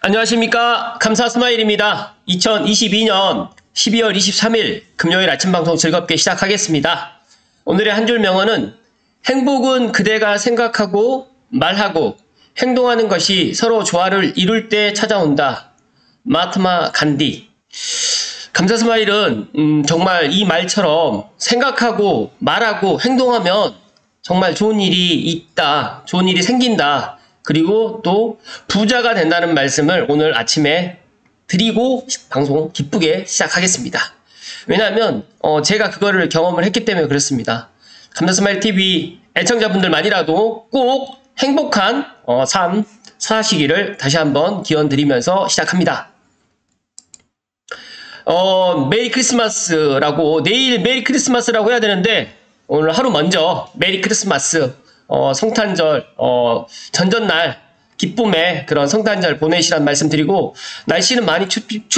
안녕하십니까. 감사스마일입니다. 2022년 12월 23일 금요일 아침 방송 즐겁게 시작하겠습니다. 오늘의 한 줄 명언은 행복은 그대가 생각하고 말하고 행동하는 것이 서로 조화를 이룰 때 찾아온다. 마하트마 간디. 감사스마일은 정말 이 말처럼 생각하고 말하고 행동하면 정말 좋은 일이 있다. 좋은 일이 생긴다. 그리고 또 부자가 된다는 말씀을 오늘 아침에 드리고 방송 기쁘게 시작하겠습니다. 왜냐하면 제가 그거를 경험을 했기 때문에 그렇습니다. 감사스마일TV 애청자분들만이라도 꼭 행복한 삶 사시기를 다시 한번 기원 드리면서 시작합니다. 메리 크리스마스라고, 내일 메리 크리스마스라고 해야 되는데 오늘 하루 먼저 메리 크리스마스, 성탄절, 전전날 기쁨의 그런 성탄절 보내시란 말씀 드리고, 날씨는 많이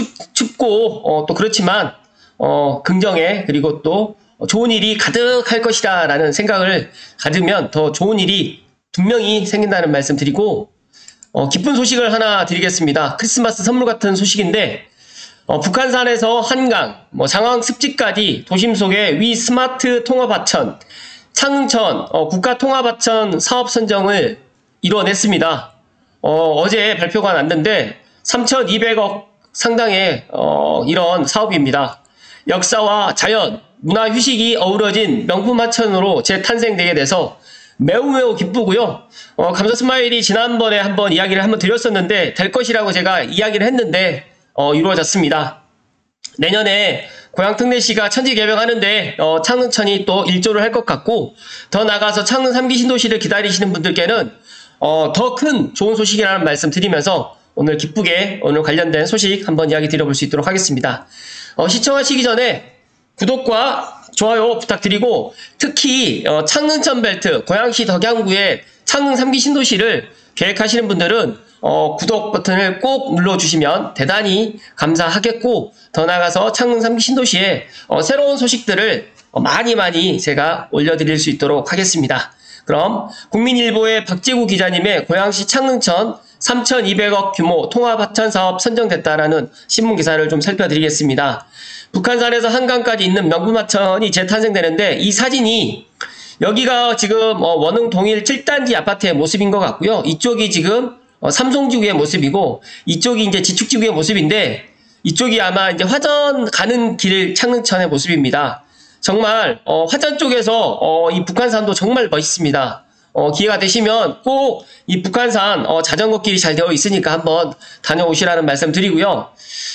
춥고 또 그렇지만 긍정의, 그리고 또 좋은 일이 가득할 것이다 라는 생각을 가지면 더 좋은 일이 분명히 생긴다는 말씀 드리고, 기쁜 소식을 하나 드리겠습니다. 크리스마스 선물 같은 소식인데, 북한산에서 한강, 장항 습지까지 도심 속에 위 스마트 통합하천, 창릉천 국가통합하천 사업 선정을 이뤄냈습니다. 어제 발표가 났는데 3,200억 상당의 이런 사업입니다. 역사와 자연, 문화 휴식이 어우러진 명품 하천으로 재탄생되게 돼서 매우 기쁘고요. 감사스마일이 지난번에 한번 이야기를 한번 드렸었는데 될 것이라고 제가 이야기를 했는데 이루어졌습니다. 내년에 고향 특례시가 천지 개병하는데 창릉천이 또 일조를 할 것 같고, 더 나아가서 창릉 3기 신도시를 기다리시는 분들께는 더 큰 좋은 소식이라는 말씀 드리면서 오늘 기쁘게 오늘 관련된 소식 한번 이야기 드려볼 수 있도록 하겠습니다. 시청하시기 전에 구독과 좋아요 부탁드리고, 특히 창릉천 벨트 고양시 덕양구의 창릉 3기 신도시를 계획하시는 분들은 구독 버튼을 꼭 눌러주시면 대단히 감사하겠고, 더 나아가서 창릉 3기 신도시에 새로운 소식들을 많이 제가 올려드릴 수 있도록 하겠습니다. 그럼 국민일보의 박재구 기자님의 고양시 창릉천 3,200억 규모 통합하천 사업 선정됐다라는 신문기사를 좀 살펴드리겠습니다. 북한산에서 한강까지 있는 명품하천이 재탄생되는데, 이 사진이 여기가 지금 원흥 동일 7단지 아파트의 모습인 것 같고요. 이쪽이 지금 삼성지구의 모습이고, 이쪽이 이제 지축지구의 모습인데, 이쪽이 아마 이제 화전 가는 길 창릉천의 모습입니다. 정말 화전 쪽에서 이 북한산도 정말 멋있습니다. 기회가 되시면 꼭 이 북한산 자전거 길이 잘 되어 있으니까 한번 다녀오시라는 말씀 드리고요.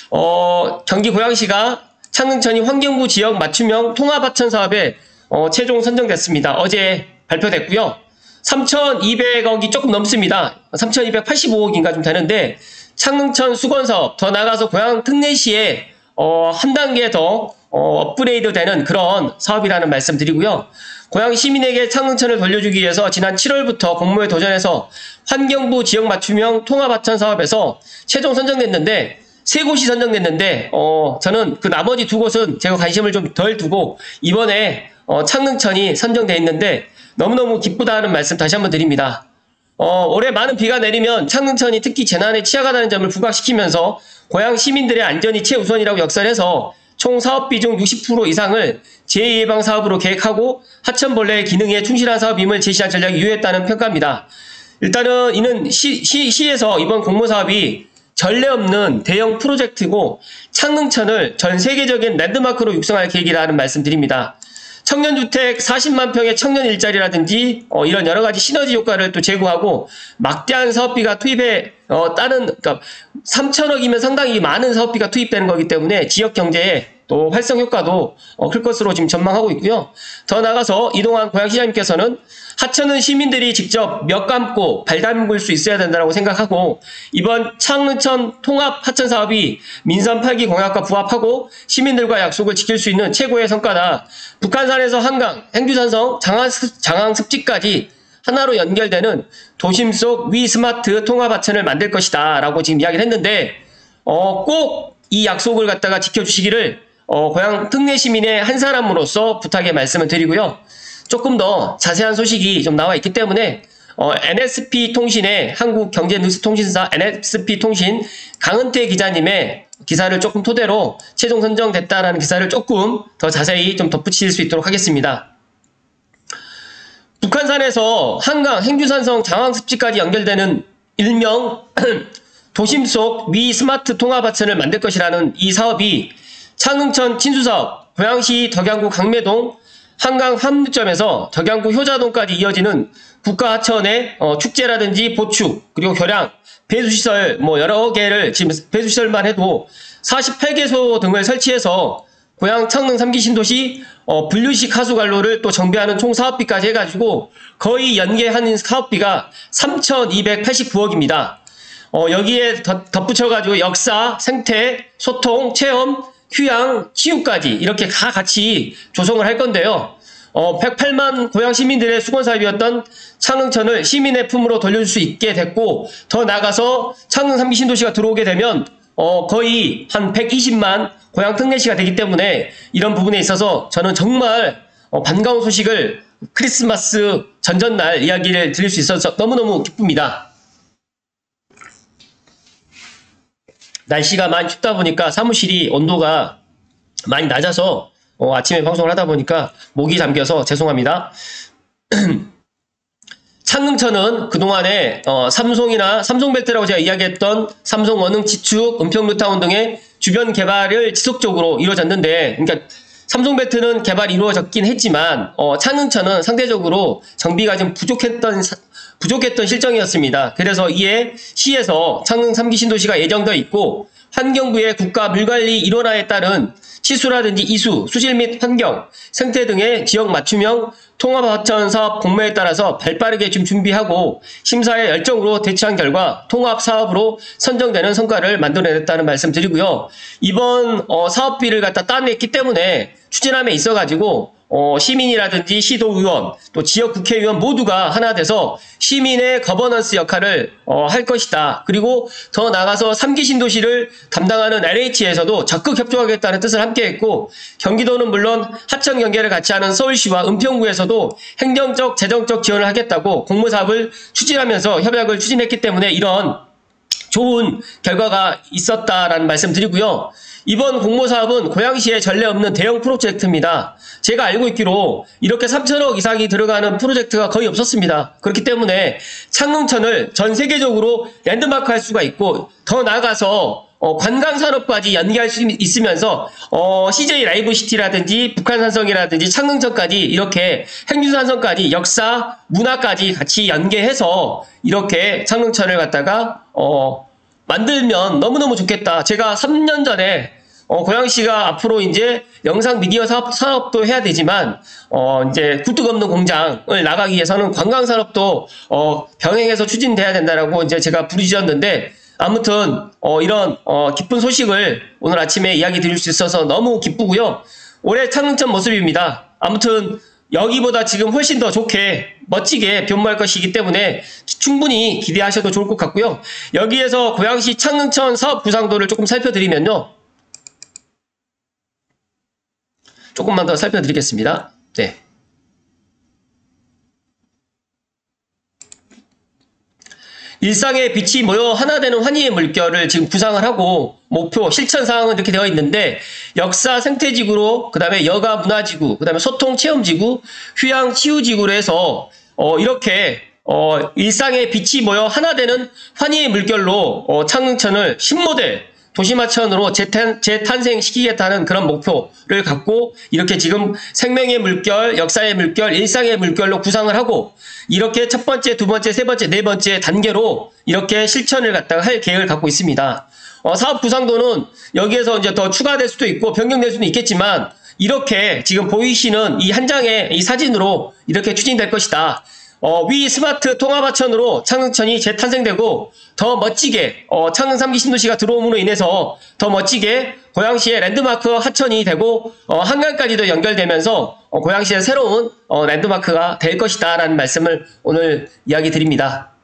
경기 고양시가 창릉천이 환경부 지역 맞춤형 통합하천 사업에 최종 선정됐습니다. 어제 발표됐고요. 3,200억이 조금 넘습니다. 3,285억인가 좀 되는데, 창릉천 수건사업, 더 나아가서 고향 특례시에 한 단계 더 업그레이드 되는 그런 사업이라는 말씀 드리고요. 고향 시민에게 창릉천을 돌려주기 위해서 지난 7월부터 공모에 도전해서 환경부 지역 맞춤형 통합하천 사업에서 최종 선정됐는데, 3곳이 선정됐는데 저는 그 나머지 2곳은 제가 관심을 좀 덜 두고 이번에 창릉천이 선정되어 있는데 너무너무 기쁘다는 말씀 다시 한번 드립니다. 올해 많은 비가 내리면 창릉천이 특히 재난에 취약하다는 점을 부각시키면서 고향 시민들의 안전이 최우선이라고 역설해서 총 사업비 중 60% 이상을 재해 예방 사업으로 계획하고 하천벌레의 기능에 충실한 사업임을 제시한 전략이 유효했다는 평가입니다. 일단은 이는 시에서 이번 공모 사업이 전례 없는 대형 프로젝트고, 창릉천을 전 세계적인 랜드마크로 육성할 계획이라는 말씀 드립니다. 청년주택 40만 평의 청년 일자리라든지 이런 여러 가지 시너지 효과를 또 제고하고, 막대한 사업비가 투입해 그러니까 3천억이면 상당히 많은 사업비가 투입되는 거기 때문에 지역 경제에 또 활성 효과도 클 것으로 지금 전망하고 있고요. 더 나아가서 이동환 고양시장님께서는 하천은 시민들이 직접 몇 감고 발 담글 수 있어야 된다고 생각하고, 이번 창릉천 통합 하천 사업이 민선 8기 공약과 부합하고 시민들과 약속을 지킬 수 있는 최고의 성과다. 북한산에서 한강, 행주산성, 장항 습지까지 하나로 연결되는 도심 속 위 스마트 통합 하천을 만들 것이다 라고 지금 이야기를 했는데, 꼭 이 약속을 갖다가 지켜주시기를 고향 특례 시민의 한 사람으로서 부탁의 말씀을 드리고요. 조금 더 자세한 소식이 좀 나와 있기 때문에 NSP 통신의 한국경제뉴스통신사 NSP 통신 강은태 기자님의 기사를 조금 토대로 최종 선정됐다라는 기사를 조금 더 자세히 좀 덧붙일 수 있도록 하겠습니다. 북한산에서 한강 행주산성 장항습지까지 연결되는 일명 도심 속 미 스마트 통합하천을 만들 것이라는 이 사업이 창릉천 친수사업, 고양시 덕양구 강매동 한강 합류점에서 덕양구 효자동까지 이어지는 국가하천의 축제라든지 보축, 그리고 교량, 배수시설 여러 개를 지금 배수시설만 해도 48개소 등을 설치해서 고양 창릉 3기 신도시 분류식 하수관로를 또 정비하는 총 사업비까지 해가지고 거의 연계하는 사업비가 3,289억입니다. 여기에 덧붙여가지고 역사, 생태, 소통, 체험, 휴양, 치유까지 이렇게 다 같이 조성을 할 건데요. 108만 고양 시민들의 수건사업이었던 창릉천을 시민의 품으로 돌려줄 수 있게 됐고, 더 나아가서 창릉 3기 신도시가 들어오게 되면 거의 한 120만 고양 특례시가 되기 때문에 이런 부분에 있어서 저는 정말 반가운 소식을 크리스마스 전전날 이야기를 드릴 수 있어서 너무너무 기쁩니다. 날씨가 많이 춥다 보니까 사무실이 온도가 많이 낮아서 아침에 방송을 하다 보니까 목이 잠겨서 죄송합니다. 창릉천은 그동안에 삼성벨트라고 제가 이야기했던 삼성 원흥 지축, 은평 뉴타운 등의 주변 개발을 지속적으로 이루어졌는데, 그러니까 삼성벨트는 개발이 이루어졌긴 했지만 창릉천은 상대적으로 정비가 좀 부족했던 실정이었습니다. 그래서 이에 시에서 창릉 3기 신도시가 예정되어 있고, 환경부의 국가 물관리 일원화에 따른 치수라든지 이수, 수질 및 환경, 생태 등의 지역 맞춤형 통합하천 사업 공모에 따라서 발빠르게 좀 준비하고 심사에 열정으로 대처한 결과 통합 사업으로 선정되는 성과를 만들어냈다는 말씀 드리고요. 이번 사업비를 갖다 따냈기 때문에 추진함에 있어가지고 시민이라든지 시도의원, 또 지역 국회의원 모두가 하나 돼서 시민의 거버넌스 역할을 할 것이다. 그리고 더 나아가서 3기 신도시를 담당하는 LH에서도 적극 협조하겠다는 뜻을 함께했고, 경기도는 물론 하천 경계를 같이 하는 서울시와 은평구에서도 행정적, 재정적 지원을 하겠다고 공모사업을 추진하면서 협약을 추진했기 때문에 이런 좋은 결과가 있었다라는 말씀 드리고요. 이번 공모사업은 고양시에 전례 없는 대형 프로젝트입니다. 제가 알고 있기로 이렇게 3천억 이상이 들어가는 프로젝트가 거의 없었습니다. 그렇기 때문에 창릉천을 전 세계적으로 랜드마크 할 수가 있고, 더 나아가서 관광산업까지 연계할 수 있으면서 CJ 라이브시티라든지 북한산성이라든지 창릉천까지 이렇게 행주산성까지 역사, 문화까지 같이 연계해서 이렇게 창릉천을 갖다가 만들면 너무너무 좋겠다. 제가 3년 전에 고양시가 앞으로 이제 영상 미디어 사업도 해야 되지만 이제 굴뚝 없는 공장을 나가기 위해서는 관광산업도 병행해서 추진돼야 된다라고 이제 제가 부르짖었는데, 아무튼 이런 기쁜 소식을 오늘 아침에 이야기 드릴 수 있어서 너무 기쁘고요. 올해 창릉천 모습입니다. 아무튼 여기보다 지금 훨씬 더 좋게 멋지게 변모할 것이기 때문에 충분히 기대하셔도 좋을 것 같고요. 여기에서 고양시 창릉천 사업 구상도를 조금 살펴드리면요. 조금만 더 살펴드리겠습니다. 네. 일상의 빛이 모여 하나 되는 환희의 물결을 지금 구상을 하고, 목표, 실천 사항은 이렇게 되어 있는데, 역사 생태지구로, 그 다음에 여가 문화지구, 그 다음에 소통 체험지구, 휴양 치유지구로 해서 이렇게 일상의 빛이 모여 하나 되는 환희의 물결로 창릉천을 신모델 도심하천으로 재탄생시키겠다는 그런 목표를 갖고 이렇게 지금 생명의 물결, 역사의 물결, 일상의 물결로 구상을 하고, 이렇게 첫 번째, 두 번째, 세 번째, 네 번째 단계로 이렇게 실천을 갖다가 할 계획을 갖고 있습니다. 사업 구상도는 여기에서 이제 더 추가될 수도 있고 변경될 수도 있겠지만, 이렇게 지금 보이시는 이 한 장의 이 사진으로 이렇게 추진될 것이다. 위 스마트 통합하천으로 창릉천이 재탄생되고 더 멋지게 창릉 3기 신도시가 들어옴으로 인해서 더 멋지게 고양시의 랜드마크 하천이 되고 한강까지도 연결되면서 고양시의 새로운 랜드마크가 될 것이다 라는 말씀을 오늘 이야기 드립니다.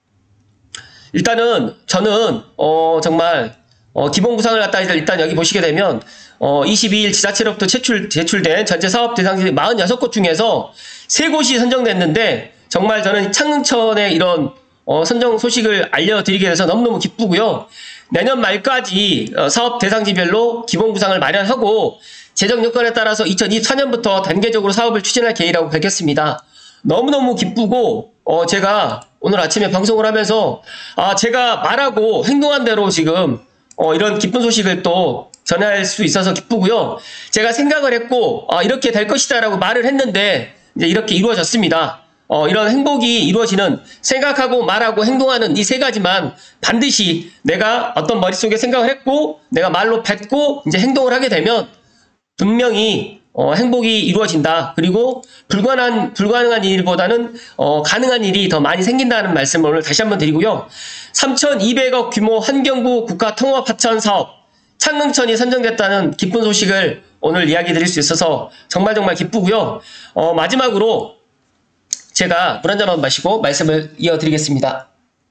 일단은 저는 정말 기본 구상을 갖다 일단 여기 보시게 되면 22일 지자체로부터 제출된 전체 사업 대상지 46곳 중에서 3곳이 선정됐는데, 정말 저는 창릉천의 이런 선정 소식을 알려드리게 돼서 너무너무 기쁘고요. 내년 말까지 사업 대상지별로 기본 구상을 마련하고 재정 여건에 따라서 2024년부터 단계적으로 사업을 추진할 계획이라고 밝혔습니다. 너무너무 기쁘고 제가 오늘 아침에 방송을 하면서 제가 말하고 행동한 대로 지금 이런 기쁜 소식을 또 전할 수 있어서 기쁘고요. 제가 생각을 했고 이렇게 될 것이다 라고 말을 했는데 이제 이렇게 이루어졌습니다. 이런 행복이 이루어지는 생각하고 말하고 행동하는 이 세 가지만 반드시 내가 어떤 머릿속에 생각을 했고 내가 말로 뱉고 이제 행동을 하게 되면 분명히 행복이 이루어진다. 그리고 불가능한 일보다는 가능한 일이 더 많이 생긴다는 말씀을 오늘 다시 한번 드리고요. 3,200억 규모 환경부 국가통합하천 사업 창릉천이 선정됐다는 기쁜 소식을 오늘 이야기 드릴 수 있어서 정말 기쁘고요. 마지막으로 제가 물 한 잔만 마시고 말씀을 이어드리겠습니다.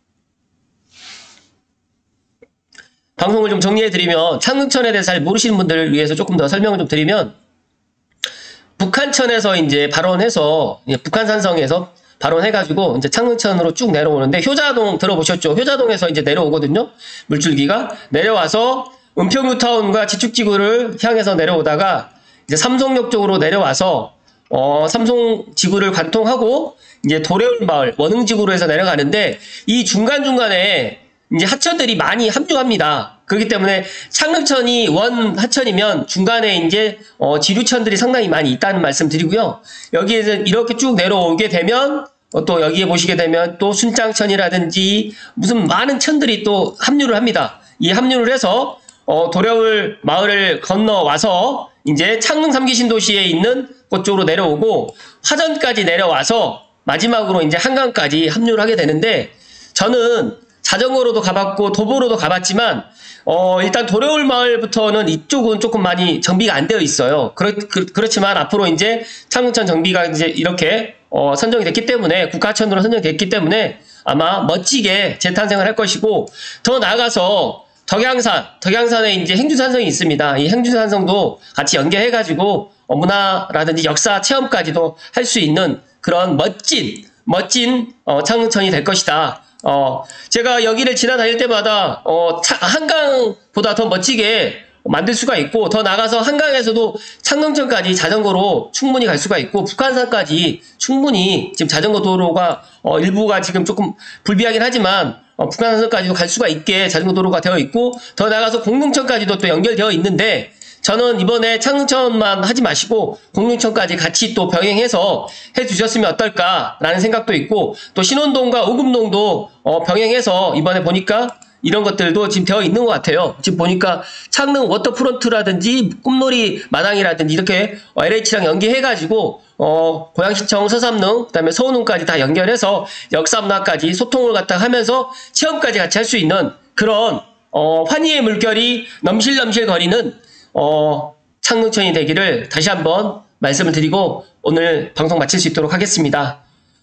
방송을 좀 정리해드리면 창릉천에 대해서 잘 모르시는 분들을 위해서 조금 더 설명을 좀 드리면 북한천에서 이제 발원해서 북한산성에서 발원해가지고 이제 창릉천으로 쭉 내려오는데 효자동 들어보셨죠? 효자동에서 이제 내려오거든요. 물줄기가 내려와서 은평뉴타운과 지축지구를 향해서 내려오다가 이제 삼성역 쪽으로 내려와서 삼성지구를 관통하고 이제 도래울마을 원흥지구로 해서 내려가는데 이 중간중간에 이제 하천들이 많이 합류합니다. 그렇기 때문에 창릉천이 원 하천이면 중간에 이제 지류천들이 상당히 많이 있다는 말씀 드리고요. 여기에서 이렇게 쭉 내려오게 되면 또 여기에 보시게 되면 또 순창천이라든지 무슨 많은 천들이 또 합류를 합니다. 이 합류를 해서 도래울 마을을 건너와서 이제 창릉 3기 신도시에 있는 곳쪽으로 내려오고 화전까지 내려와서 마지막으로 이제 한강까지 합류를 하게 되는데 저는 자전거로도 가봤고 도보로도 가봤지만 일단 도래울 마을부터는 이쪽은 조금 많이 정비가 안 되어 있어요. 그렇지만 앞으로 이제 창릉천 정비가 이제 이렇게 선정이 됐기 때문에 국가하천으로 선정됐기 때문에 아마 멋지게 재탄생을 할 것이고 더 나아가서 덕양산에 이제 행주산성이 있습니다. 이 행주산성도 같이 연계해가지고 문화라든지 역사 체험까지도 할 수 있는 그런 멋진 창릉천이 될 것이다. 제가 여기를 지나다닐 때마다 한강보다 더 멋지게 만들 수가 있고 더 나가서 한강에서도 창릉천까지 자전거로 충분히 갈 수가 있고 북한산까지 충분히 지금 자전거 도로가 일부가 지금 조금 불비하긴 하지만 북한산까지도 갈 수가 있게 자전거 도로가 되어 있고 더 나가서 공릉천까지도 또 연결되어 있는데 저는 이번에 창릉천만 하지 마시고 공릉천까지 같이 또 병행해서 해주셨으면 어떨까라는 생각도 있고 또 신원동과 오금동도 병행해서 이번에 보니까 이런 것들도 지금 되어 있는 것 같아요. 지금 보니까 창릉 워터프론트라든지 꿈놀이 마당이라든지 이렇게 LH랑 연계해가지고 고양시청 서삼릉 그다음에 서운릉까지 다 연결해서 역사문화까지 소통을 갖다 하면서 체험까지 같이 할 수 있는 그런 환희의 물결이 넘실넘실 거리는 창릉천이 되기를 다시 한번 말씀을 드리고 오늘 방송 마칠 수 있도록 하겠습니다.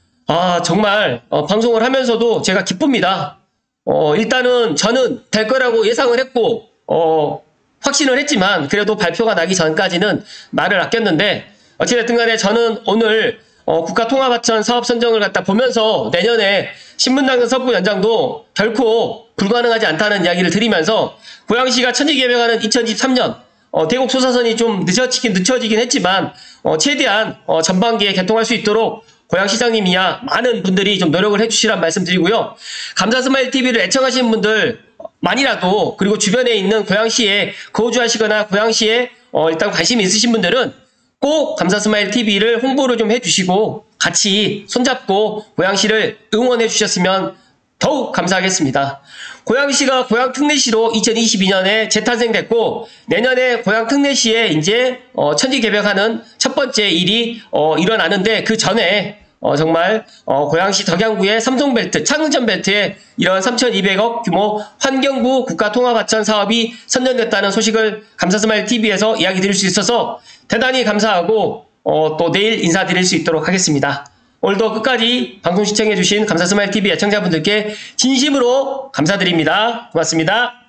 정말 방송을 하면서도 제가 기쁩니다. 일단은 저는 될 거라고 예상을 했고 확신을 했지만 그래도 발표가 나기 전까지는 말을 아꼈는데 어찌됐든 간에 저는 오늘 국가통합하천 사업 선정을 갖다 보면서 내년에 신분당선 석구 연장도 결코 불가능하지 않다는 이야기를 드리면서 고양시가 천지개벽하는 2023년 대곡 소사선이 좀 늦춰지긴 했지만 최대한 전반기에 개통할 수 있도록 고양시장님이야 많은 분들이 좀 노력을 해주시란 말씀 드리고요. 감사스마일TV를 애청하시는 분들 만이라도 그리고 주변에 있는 고양시에 거주하시거나 고양시에 일단 관심이 있으신 분들은 꼭 감사스마일TV를 홍보를 좀 해주시고 같이 손잡고 고양시를 응원해 주셨으면 더욱 감사하겠습니다. 고양시가 고양특례시로 2022년에 재탄생됐고 내년에 고양특례시에 이제 천지개벽하는 첫 번째 일이 일어나는데 그 전에 정말 고양시 덕양구의 삼성벨트, 창릉천벨트에 이런 3,200억 규모 환경부 국가통합하천 사업이 선정됐다는 소식을 감사스마일TV에서 이야기 드릴 수 있어서 대단히 감사하고 또 내일 인사드릴 수 있도록 하겠습니다. 오늘도 끝까지 방송 시청해주신 감사스마일TV 애청자분들께 진심으로 감사드립니다. 고맙습니다.